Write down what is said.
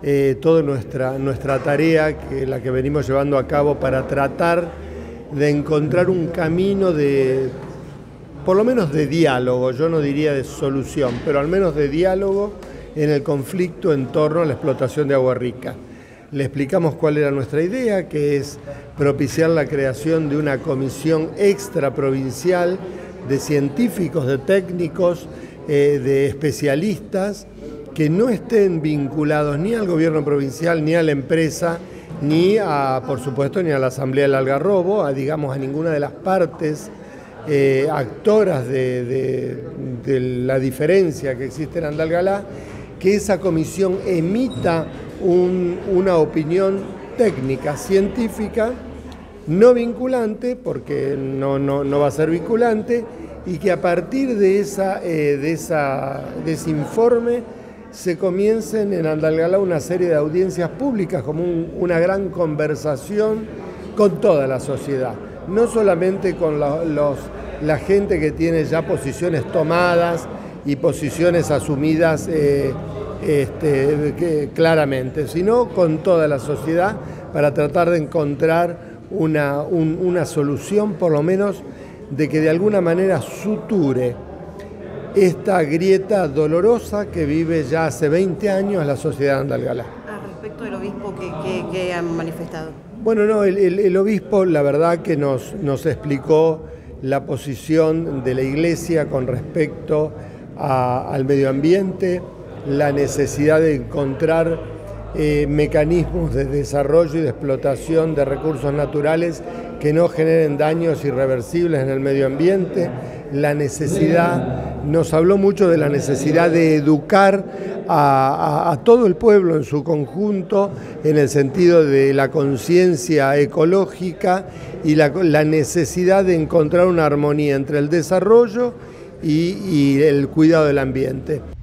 toda nuestra tarea, la que venimos llevando a cabo para tratar de encontrar un camino por lo menos de diálogo, yo no diría de solución, pero al menos de diálogo en el conflicto en torno a la explotación de Agua Rica. Le explicamos cuál era nuestra idea, que es propiciar la creación de una comisión extraprovincial de científicos, de técnicos, de especialistas, que no estén vinculados ni al gobierno provincial, ni a la empresa, ni por supuesto, ni a la Asamblea del Algarrobo, a ninguna de las partes actoras de la diferencia que existe en Andalgalá, que esa comisión emita una opinión técnica, científica, no vinculante, porque no va a ser vinculante, y que a partir de ese informe se comiencen en Andalgalá una serie de audiencias públicas, como una gran conversación con toda la sociedad, no solamente con la gente que tiene ya posiciones tomadas y posiciones asumidas claramente, sino con toda la sociedad, para tratar de encontrar una solución, por lo menos de que de alguna manera suture esta grieta dolorosa que vive ya hace 20 años la sociedad de Andalgalá. Respecto del obispo, ¿qué han manifestado? Bueno, no, el obispo la verdad que nos explicó la posición de la Iglesia con respecto al medio ambiente, la necesidad de encontrar mecanismos de desarrollo y de explotación de recursos naturales que no generen daños irreversibles en el medio ambiente, nos habló mucho de la necesidad de educar a todo el pueblo en su conjunto en el sentido de la conciencia ecológica y la necesidad de encontrar una armonía entre el desarrollo y el cuidado del ambiente.